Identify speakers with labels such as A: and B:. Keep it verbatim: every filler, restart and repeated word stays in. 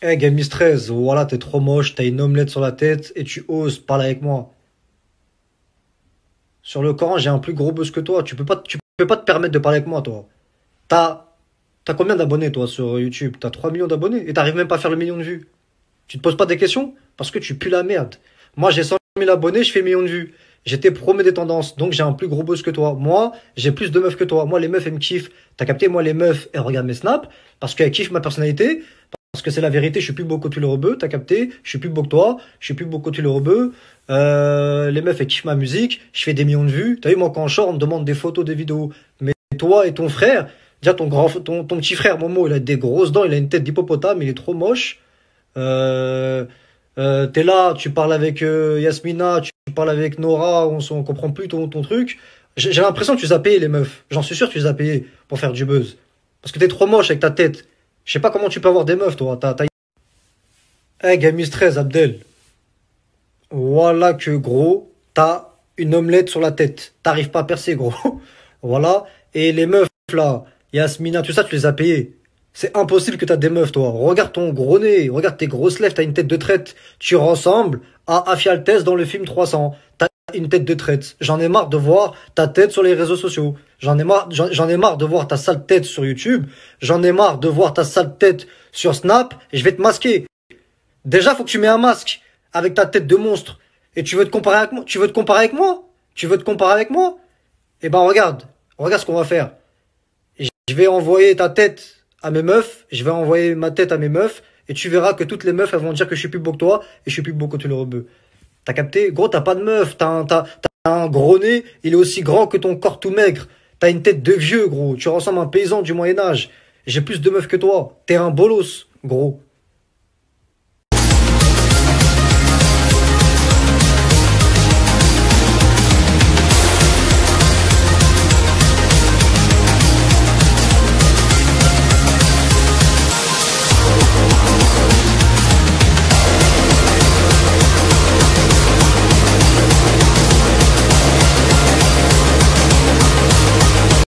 A: Eh, Game treize, voilà, t'es trop moche, t'as une omelette sur la tête et tu oses parler avec moi. Sur le Coran, j'ai un plus gros buzz que toi. Tu peux pas, tu peux pas te permettre de parler avec moi, toi. T'as, t'as combien d'abonnés, toi, sur YouTube? T'as trois millions d'abonnés et t'arrives même pas à faire le million de vues. Tu te poses pas des questions? Parce que tu pues la merde. Moi, j'ai cent mille abonnés, je fais million de vues. J'étais promet des tendances, donc j'ai un plus gros buzz que toi. Moi, j'ai plus de meufs que toi. Moi, les meufs, elles me kiffent. T'as capté? Moi, les meufs, elles regardent mes snaps parce qu'elles kiffent ma personnalité. Parce que c'est la vérité, je suis plus beau que tu le rebeu, t'as capté? Je suis plus beau que toi, je suis plus beau que tu le rebeu. Euh, les meufs, elles kiffent ma musique, je fais des millions de vues. T'as vu, moi, quand je sors, on me demande des photos, des vidéos. Mais toi et ton frère, déjà ton grand, ton, ton petit frère, Momo, il a des grosses dents, il a une tête d'hippopotame, il est trop moche. Euh, euh, T'es là, tu parles avec euh, Yasmina, tu parles avec Nora, on, s- on comprend plus ton, ton truc. J'ai j'ai l'impression que tu les as payés, les meufs. J'en suis sûr que tu les as payés pour faire du buzz. Parce que t'es trop moche avec ta tête. Je sais pas comment tu peux avoir des meufs, toi. T'as, t'as... Eh, Gamis treize, Abdel. Voilà que, gros, t'as une omelette sur la tête. T'arrives pas à percer, gros. Voilà. Et les meufs, là, Yasmina, tout ça, tu les as payés. C'est impossible que t'as des meufs, toi. Regarde ton gros nez, regarde tes grosses lèvres, t'as une tête de traite. Tu ressembles à Afialtès dans le film trois cents. T'as une tête de traite. J'en ai marre de voir ta tête sur les réseaux sociaux. J'en ai marre, j'en j'en ai marre de voir ta sale tête sur YouTube. J'en ai marre de voir ta sale tête sur Snap. Et je vais te masquer. Déjà, faut que tu mets un masque avec ta tête de monstre. Et tu veux te comparer avec moi? Tu veux te comparer avec moi? Tu veux te comparer avec moi? Eh ben, regarde. Regarde ce qu'on va faire. Je vais envoyer ta tête à mes meufs, je vais envoyer ma tête à mes meufs, et tu verras que toutes les meufs, elles vont dire que je suis plus beau que toi, et je suis plus beau que tu le rebeu. T'as capté? Gros, t'as pas de meuf, t'as un, t'as, t'as un gros nez, il est aussi grand que ton corps tout maigre. T'as une tête de vieux, gros. Tu ressembles à un paysan du Moyen-Âge. J'ai plus de meufs que toi. T'es un bolos, gros.